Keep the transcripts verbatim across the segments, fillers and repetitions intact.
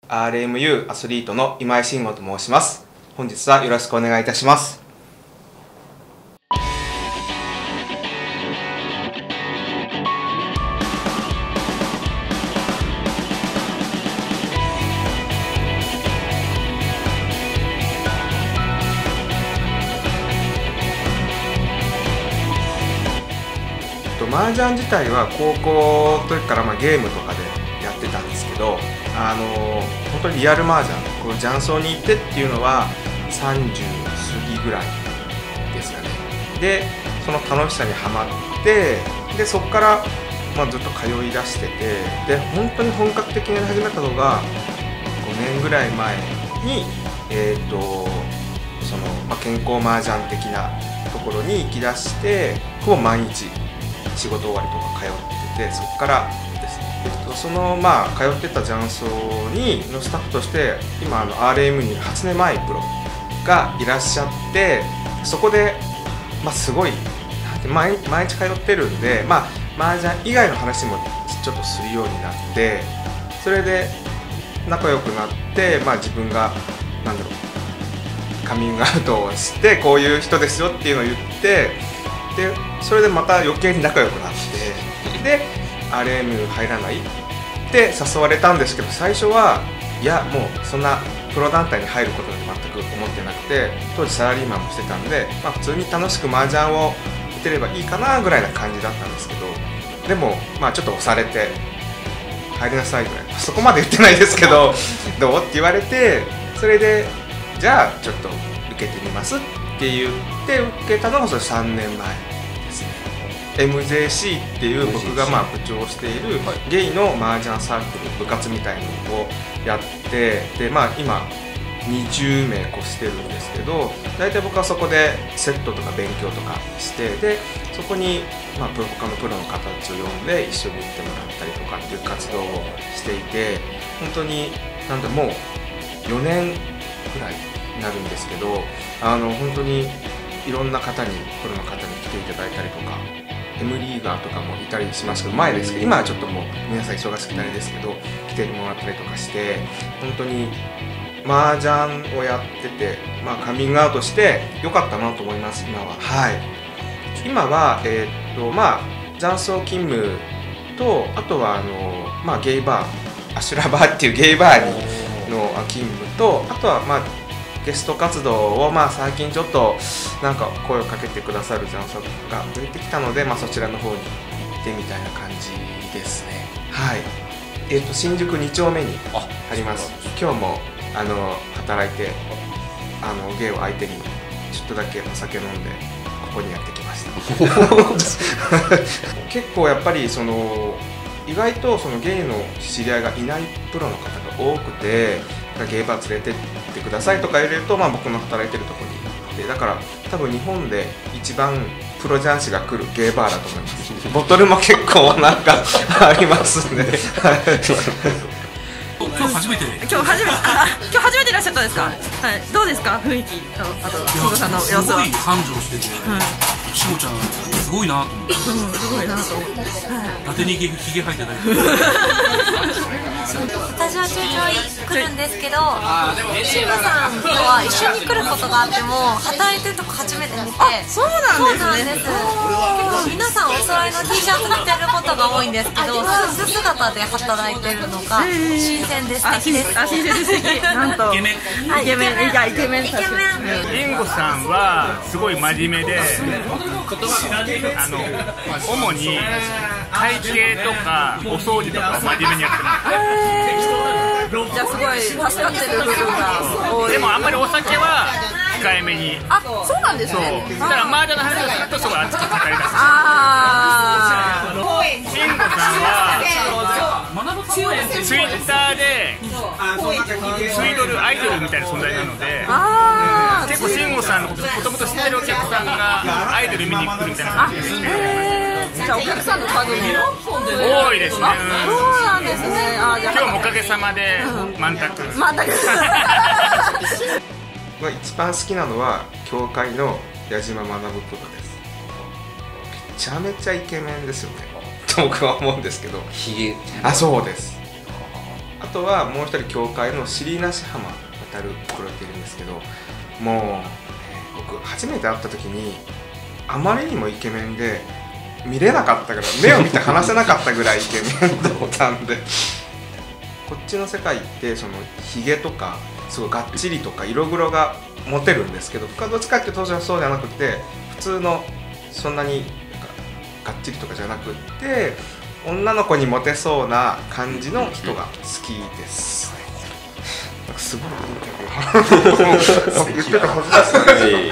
アールエムユー アスリートの今井慎吾と申します。本日はよろしくお願いいたします。麻雀自体は高校の時からまあゲームとかでやってたんですけど、あの本当にリアル麻雀、この雀荘に行ってっていうのはさんじゅう過ぎぐらいですかね。でその楽しさにはまって、でそこからまあずっと通い出してて、で本当に本格的にやり始めたのがごねんぐらい前に、えーとそのまあ、健康麻雀的なところに行き出して、ほぼ毎日仕事終わりとか通ってて、そこからですね、えっと、そのまあ通ってた雀荘にのスタッフとして今あの アールエム に初音舞プロがいらっしゃって、そこで、まあ、すごい毎, 毎日通ってるんで、まあ、麻雀以外の話もちょっとするようになって、それで仲良くなって、まあ、自分がなんだろうカミングアウトをしてこういう人ですよっていうのを言って、でそれでまた余計に仲良くなって、で アールエム 入らないって誘われたんですけど、最初はいやもうそんなプロ団体に入ることなんて全く思ってなくて、当時サラリーマンもしてたんで、まあ、普通に楽しく麻雀を打てればいいかなぐらいな感じだったんですけど、でもまあちょっと押されて入りなさいぐらい、そこまで言ってないですけどどうって言われて、それでじゃあちょっと受けてみますって言って受けたのがそれさんねんまえですね。 エムジェーシー っていう僕がまあ部長をしているゲイの麻雀サークル部活みたいなのをやって、でまあ今にじゅうめい越してるんですけど、大体僕はそこでセットとか勉強とかして、でそこにまあプロ他のプロの方たちを呼んで一緒に行ってもらったりとかっていう活動をしていて、本当になんだもうよねんくらいになるんですけど、あの本当にいろんな方にプロの方に来ていただいたりとか、 M リーガーとかもいたりしますけど、前ですけど今はちょっともう皆さん忙しくてあれですけど来てもらったりとかして、本当に麻雀をやってて、まあ、カミングアウトしてよかったなと思います。今ははい今はえー、っとまあ雀荘勤務と、あとはあの、まあ、ゲイバーアシュラバーっていうゲイバーにの勤務と、あとはまあゲスト活動をまあ最近ちょっとなんか声をかけてくださる雀荘が増えてきたので、まあ、そちらの方に行ってみたいな感じですね。はいえー、っと新宿に丁目にあります。今日もあの働いてあのゲイを相手にちょっとだけお酒飲んでここにやってきました結構やっぱりその意外とそのゲイの知り合いがいないプロの方が多くて、ゲイバー連れてってくださいとか言われると、まあ、僕の働いてるところに行って、だから多分日本で一番プロ雀士が来るゲイバーだと思います。ボトルも結構なんかありますね今日初めて今日初めて今日初めていらっしゃったんですか。はい、どうですか雰囲気と、あと慎吾さんの様子は。 すごい繁盛してて、慎吾ちゃんすごいなと思って、 うん、すごいなと思って、 伊達にひげ生えてない私はちょいちょい来るんですけど、慎吾さんとは一緒に来ることがあっても働いてるとこ初めて見て。 そうなんですね。 結構皆さんお揃いの T シャツ着てることが多いんですけど、スーツ姿で働いてるのが新鮮で素敵です。 あ、新鮮で素敵。なんとイケメンイケメン、いやイケメンイケメン。 慎吾さんはすごい真面目で、あの主に会計とかお掃除とか真面目にやってます。 じゃあすごい助かってる部分が多い。 でもあんまりお酒は控えめに。 あ、そうなんですね。 そうだから麻雀の話をするとすごい熱く語り出す。 あ慎吾さんはツイッターでツイドルアイドルみたいな存在なので、 あ結構慎吾さんのこともともと知ってるお客さんがアイドル見に来るみたいな感じですね。 ー、じゃあお客さんの数も多いですね。 そうなんですね。あ、じゃあ今日もおかげさまで満卓。 全くまあ一番好きなのは協会の矢島学プロです。めちゃめちゃイケメンですよねと僕は思うんですけど。 ひげ、 あ、そうです。 あとはもう一人教会の尻なし浜渡るプロっているんですけど、もう、えー、僕初めて会った時にあまりにもイケメンで見れなかったぐらい、目を見て話せなかったぐらいイケメンだったんでこっちの世界ってそのヒゲとかすごいがっちりとか色黒がモテるんですけど、僕はどっちかっていうとそうじゃなくて、普通のそんなにがっちりとかじゃなくって女の子にモテそうな感じの人が好きです。なんかすごいインタビュー言ってて恥ずかしい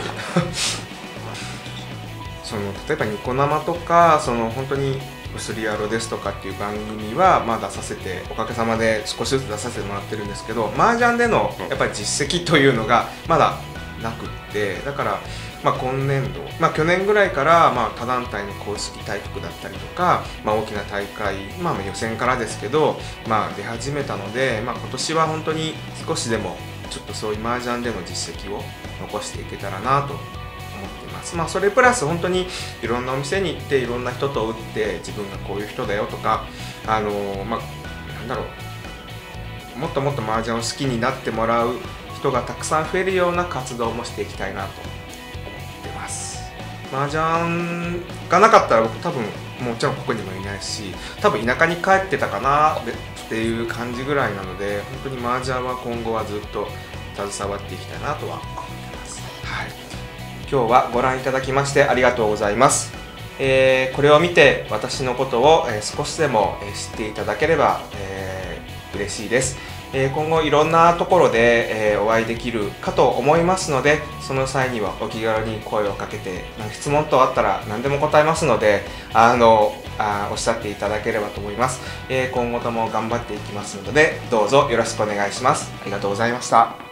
その例えばニコ生とかその本当にうすりやろですとかっていう番組はまあ出させておかげさまで少しずつ出させてもらってるんですけど、麻雀でのやっぱり実績というのがまだなくって、だからまあ今年度、まあ、去年ぐらいからまあ他団体の公式対局だったりとか、まあ、大きな大会、まあ、予選からですけど、まあ、出始めたので、まあ、今年は本当に少しでもちょっとそういう麻雀での実績を残していけたらなと思っています。まあ、それプラス本当にいろんなお店に行っていろんな人と打って自分がこういう人だよとか、あのー、まあなんだろう、もっともっと麻雀を好きになってもらう人がたくさん増えるような活動もしていきたいなと思ってます。麻雀がなかったら僕多分もちろんここにもいないし、多分田舎に帰ってたかなっていう感じぐらいなので、本当に麻雀は今後はずっと携わっていきたいなとは思ってます。はい、今日はご覧いただきましてありがとうございます。えー、これを見て私のことを、えー、少しでも、えー、知っていただければ、えー、嬉しいです。えー、今後いろんなところで、えー、お会いできるかと思いますので、その際にはお気軽に声をかけて、質問等あったら何でも答えますので、あのあおっしゃっていただければと思います。えー、今後とも頑張っていきますので、どうぞよろしくお願いします。ありがとうございました。